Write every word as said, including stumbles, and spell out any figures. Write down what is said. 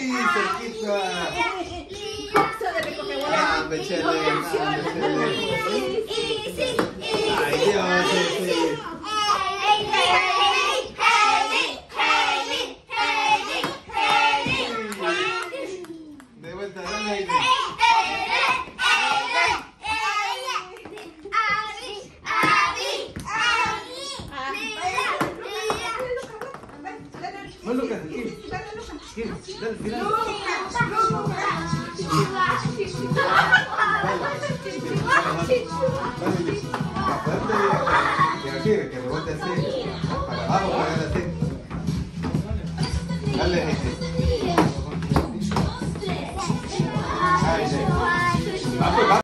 cerquita. Ah, me eché de Ay, Dios, sí. De vuelta, dale aire. No, Lucas, aquí. Dale, dale. Fuerte.